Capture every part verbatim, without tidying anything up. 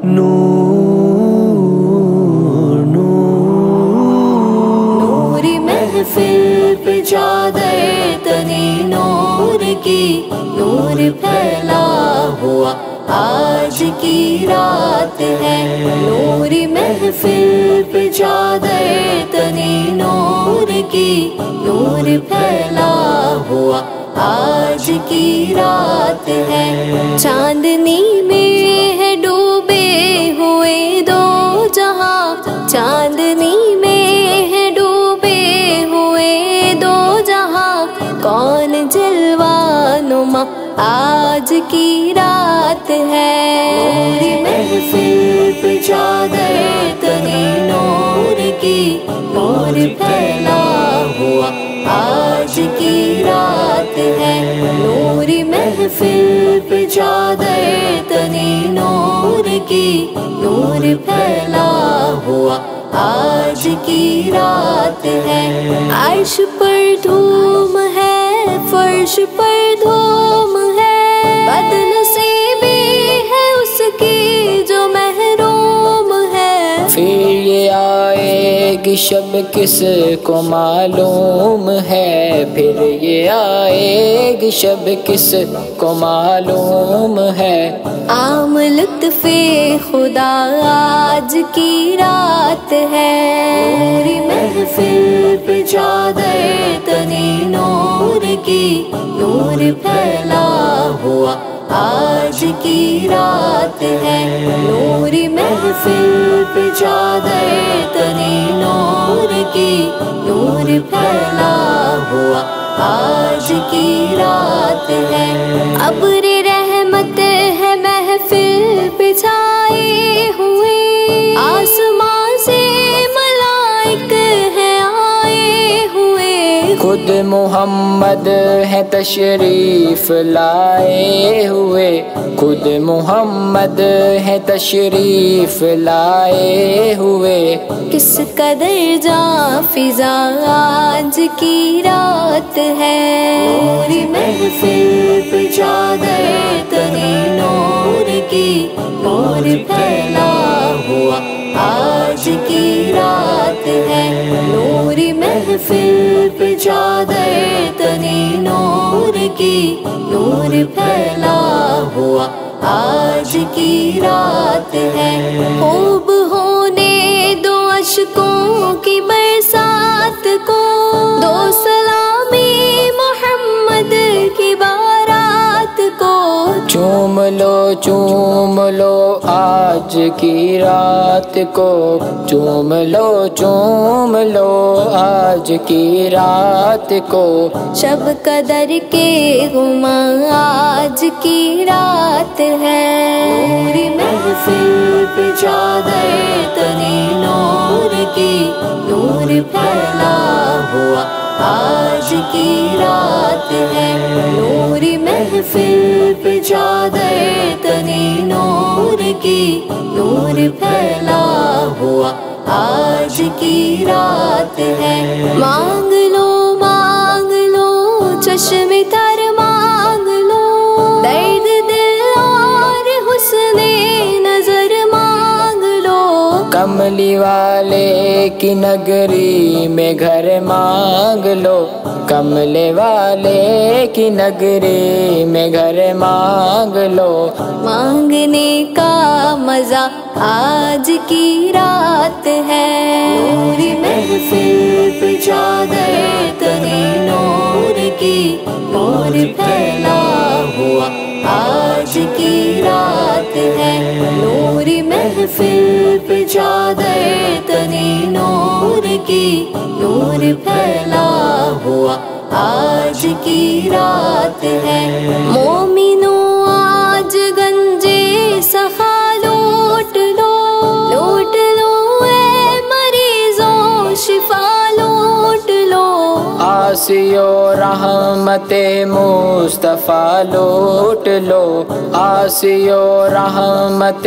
نور نور نوری محفل پہ چادر تنی نور کی، نور پھیلا ہوا آج کی رات ہے۔ نوری محفل پہ چادر تنی نور کی، نور پھیلا ہوا آج کی رات ہے۔ چاندنی میں ہے ڈوبے ہوئے دو جہاں، چاندنی میں ہے ڈوبے ہوئے دو جہاں، کون جلوہ نما آج کی رات ہے۔ نوری محفل پہ چادر تنی نور کی، نور پھیلا ہوا آج کی رات ہے۔ نوری محفل پہ چادر تنی نور کی، نور پھیلا ہوا آج کی رات ہے۔ عرش پر دھوم ہے، فرش پر دھوم ہے، بدنصیبی ہے اس کی جو محروم ہے۔ پھر یہ آئے گی شب کس کو معلوم ہے، پھر یہ آئے گی شب کس کو معلوم ہے۔ عام لطف خدا آج کی رات ہے۔ نوری محفل پہ چادر تنی نور کی، نور پھیلا ہوا آج کی رات ہے۔ نوری محفل پہ چادر تنی نور کی، نور پھیلا ہوا آج کی رات ہے۔ ابر رحمت ہے محفل پہ چھائے ہوئے، آسمان سے ملائک ہیں آئے ہوئے، خود محمد ہے تشریف لائے ہوئے، خود محمد ہے تشریف لائے ہوئے۔ کس قدر جاں فضا آج کی رات ہے۔ نوری محفل پہ چادر تنی نور کی، نور پھیلا ہوا آج کی رات ہے۔ نوری محفل پہ چادر تنی نور کی، نور پھیلا ہوا آج کی رات ہے۔ خوب ہونے دو اشکوں کی برسات کو، دو سلامی محمد کی بارات کو، چوم لو چوم لو آج کی رات کو، چوم لو چوم لو آج کی رات کو۔ شب قدر کے غما آج کی رات ہے۔ نوری محفل پہ چادر تنی نور کی، نور پھیلا ہوا آج کی رات ہے۔ نوری محفل پہ چادر تنی نور کی، نور پھیلا ہوا آج کی رات ہے۔ مانگ لو مانگ لو چشم تر مانگ لو، درد دل اور حسن نظر مانگ لو، کملی والے کی نگری میں گھر مانگ لو، کملے والے کی نگری میں گھر مانگ لو۔ مانگنے کا مزہ آج کی رات ہے۔ نوری محفل پہ چادر تنی نور کی، نور پھیلا ہوا آج کی رات ہے۔ نوری محفل پہ چادر تنی نور کی، نور پھیلا ہوا آج کی رات ہے۔ مومنوں آج گنجے سخا لوٹ لو، لوٹ لو اے مریضوں شفا لوٹ لو، آسیو رحمت مصطفیٰ لوٹ لو، آسیو رحمت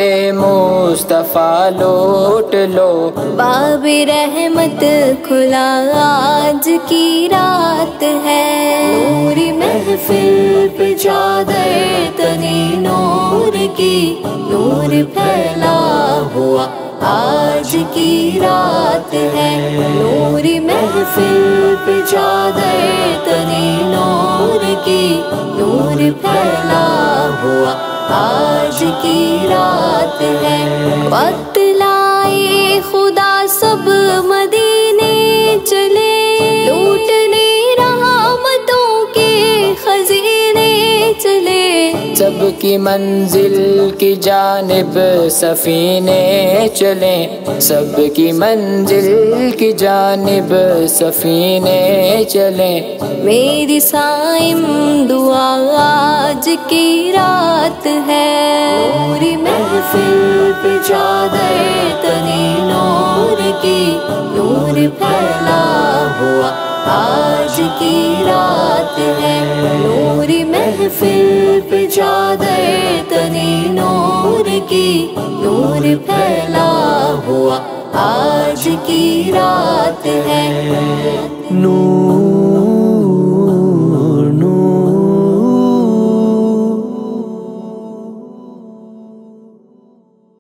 مصطفیٰ لوٹ لو۔ باب رحمت کھلا آج کی رات ہے۔ نوری محفل پہ چادر تنی نور کی، نور نور پھیلا ہوا آج کی رات ہے، نوری محفل پہ چادر تنی نور کی، نور پھیلا ہوا آج کی رات ہے۔ وقت لائے خدا سب مدینے چلے، لوٹنے رحمتوں کے خزینے چلے، سب کی منزل کی جانب سفینے چلیں، سب کی منزل کی جانب سفینے چلیں۔ میری صائم دعا آج کی رات ہے، نوری محفل پہ چادر تنی نور کی، نور پھیلا ہوا آج کی رات ہے، نوری محفل پہ چادر تنی نور کی، نور پھیلا ہوا آج کی رات ہے۔